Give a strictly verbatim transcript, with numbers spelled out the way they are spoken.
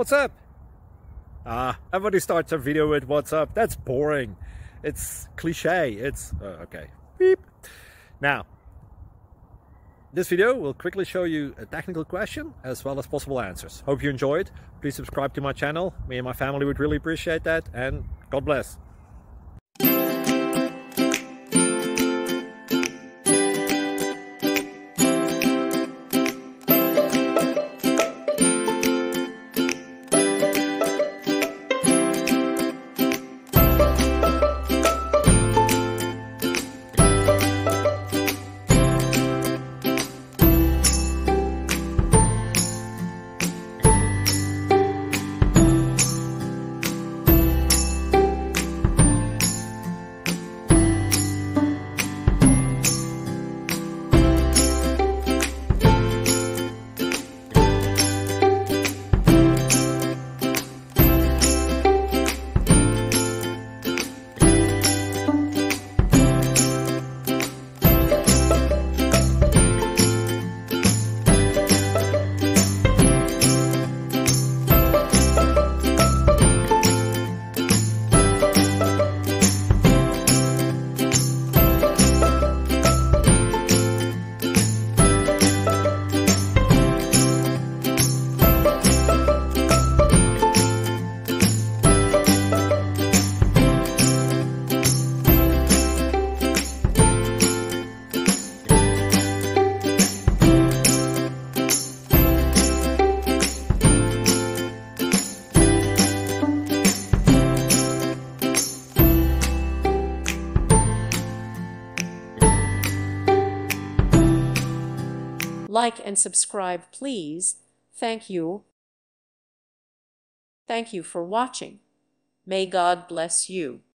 What's up? Ah, everybody starts a video with what's up. That's boring. It's cliche. It's uh, okay. Beep. Now, this video will quickly show you a technical question as well as possible answers. Hope you enjoyed. Please subscribe to my channel. Me and my family would really appreciate that, and God bless. Like and subscribe, please. Thank you. Thank you for watching. May God bless you.